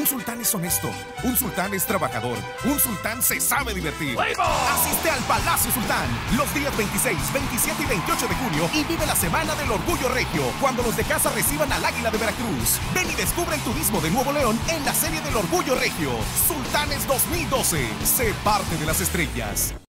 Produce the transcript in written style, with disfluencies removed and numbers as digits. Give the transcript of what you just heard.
Un sultán es honesto, un sultán es trabajador, un sultán se sabe divertir. Asiste al Palacio Sultán los días 26, 27 y 28 de junio y vive la Semana del Orgullo Regio, cuando los de casa reciban al Águila de Veracruz. Ven y descubre el turismo de Nuevo León en la serie del Orgullo Regio. Sultanes 2012. Sé parte de las estrellas.